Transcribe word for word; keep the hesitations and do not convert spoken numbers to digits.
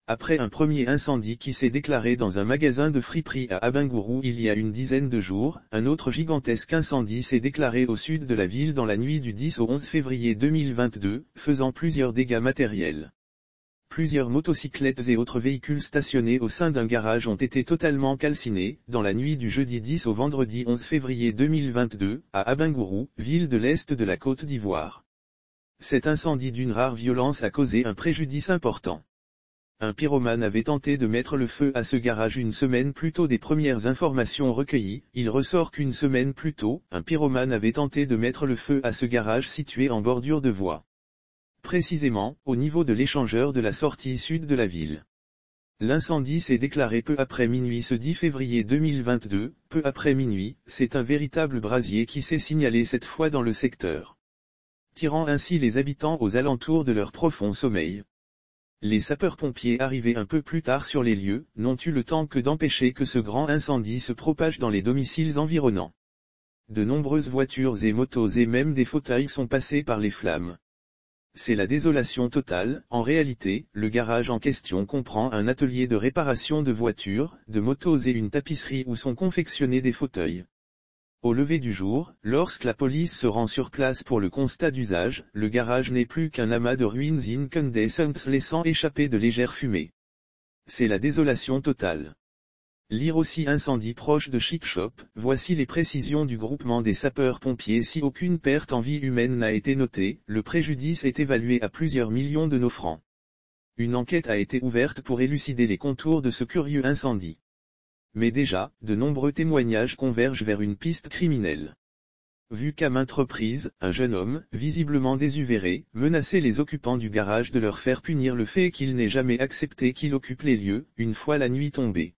Après un premier incendie qui s'est déclaré dans un magasin de friperie à Abengourou il y a une dizaine de jours, un autre gigantesque incendie s'est déclaré au sud de la ville dans la nuit du dix au onze février deux mille vingt-deux, faisant plusieurs dégâts matériels. Plusieurs motocyclettes et autres véhicules stationnés au sein d'un garage ont été totalement calcinés, dans la nuit du jeudi dix au vendredi onze février deux mille vingt-deux, à Abengourou, ville de l'Est de la Côte d'Ivoire. Cet incendie d'une rare violence a causé un préjudice important. Un pyromane avait tenté de mettre le feu à ce garage une semaine plus tôt. Des premières informations recueillies, il ressort qu'une semaine plus tôt, un pyromane avait tenté de mettre le feu à ce garage situé en bordure de voie. Précisément, au niveau de l'échangeur de la sortie sud de la ville. L'incendie s'est déclaré peu après minuit ce dix février deux mille vingt-deux, peu après minuit, c'est un véritable brasier qui s'est signalé cette fois dans le secteur, tirant ainsi les habitants aux alentours de leur profond sommeil. Les sapeurs-pompiers arrivés un peu plus tard sur les lieux, n'ont eu le temps que d'empêcher que ce grand incendie se propage dans les domiciles environnants. De nombreuses voitures et motos et même des fauteuils sont passés par les flammes. C'est la désolation totale. En réalité, le garage en question comprend un atelier de réparation de voitures, de motos et une tapisserie où sont confectionnés des fauteuils. Au lever du jour, lorsque la police se rend sur place pour le constat d'usage, le garage n'est plus qu'un amas de ruines incandescentes laissant échapper de légères fumées. C'est la désolation totale. Lire aussi incendie proche de Chic Shop, voici les précisions du groupement des sapeurs-pompiers. Si aucune perte en vie humaine n'a été notée, le préjudice est évalué à plusieurs millions de nos francs. Une enquête a été ouverte pour élucider les contours de ce curieux incendie. Mais déjà, de nombreux témoignages convergent vers une piste criminelle. Vu qu'à maintes reprises, un jeune homme, visiblement désuvéré, menaçait les occupants du garage de leur faire punir le fait qu'il n'ait jamais accepté qu'il occupe les lieux, une fois la nuit tombée.